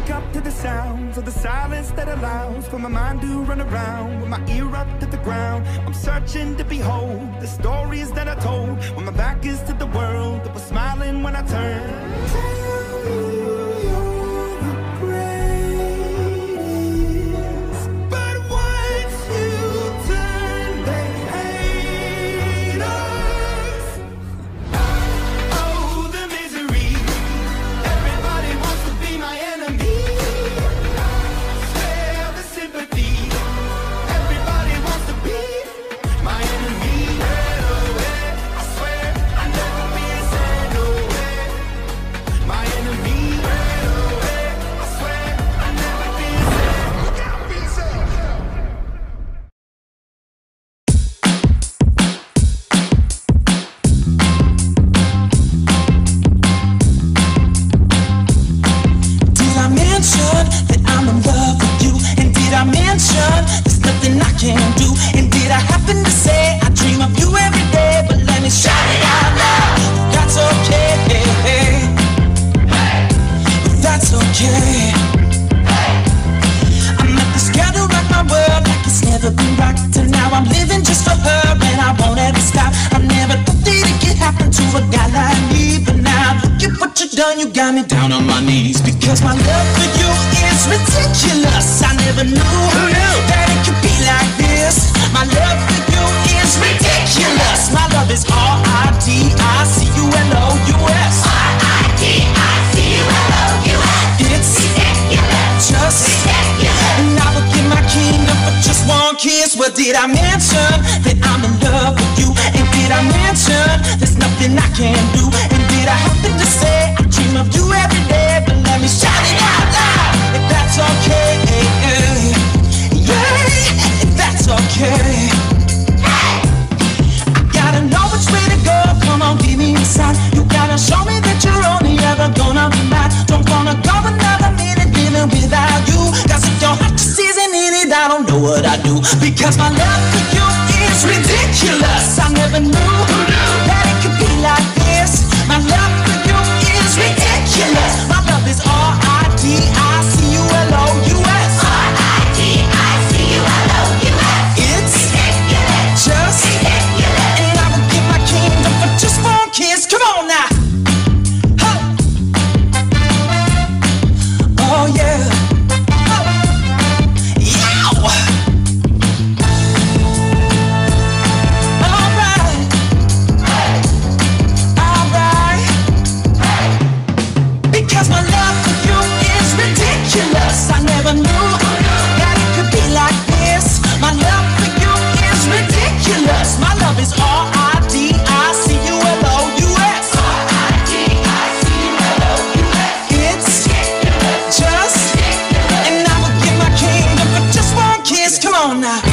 wake up to the sounds of the silence that allows for my mind to run around with my ear up to the ground. I'm searching to behold the stories that I told when my back is to the world that was smiling when I turned. You got me down on my knees because my love for you is ridiculous. I never knew that it could be like this. My love for you is ridiculous. My love is R-I-D-I-C-U-L-O-U-S. R-I-D-I-C-U-L-O-U-S. It's ridiculous, just ridiculous. And I would give my kingdom for just one kiss. Well, did I mention that I'm in love with you? And did I mention there's nothing I can do? And did I happen to say I dream of you every day? But let me shout it out loud, if that's okay. Yeah, if that's okay. I gotta know which way to go. Come on, give me a sign. You gotta show me that you're only ever gonna be mine. Don't wanna go another minute living without you. Cause if your heart just isn't in it, I don't know what I do. Because my love for you is ridiculous. I never knew that it could be like this. My love for you is ridiculous. My love is R-I-D-I-C-U-L-O-U-S. R-I-D-I-C-U-L-O-U-S. It's ridiculous, just ridiculous. And I would give my kingdom for just one kiss. Come on now. Huh. Oh yeah. I never knew that it could be like this. My love for you is ridiculous. My love is R-I-D-I-C-U-L-O-U-S. R-I-D-I-C-U-L-O-U-S. It's ridiculous, just ridiculous. And I would give my kingdom for just one kiss. Come on now.